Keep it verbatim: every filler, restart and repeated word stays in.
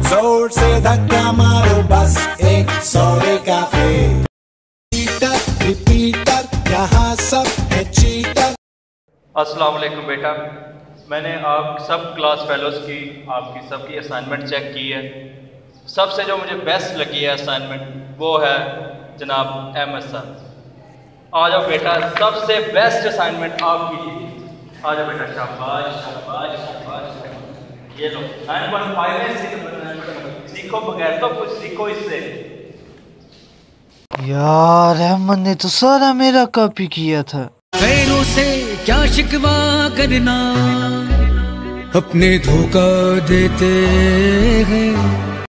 जोर से धक्का मारो बस एक सौरे काफे। रिपीटर रिपीटर यहाँ सब है चीटर। अस्सलाम वालेकुम बेटा, मैंने आप सब क्लास फेलोज़ की आपकी सबकी असाइनमेंट चेक की है। सबसे जो मुझे बेस्ट लगी है असाइनमेंट वो है जनाब अहमद सर। आ जाओ बेटा, सबसे बेस्ट असाइनमेंट आपकी थी। आ जाओ बेटा, शाबाश शाबाश शाबाश। ये लो नाइन पॉइंट फाइव है, सीखो बगैर तो कुछ सीखो इससे। यार अहमद ने तो सारा मेरा कॉपी किया था। गैरों से क्या शिकवा करना, अपने धोखा देते हैं।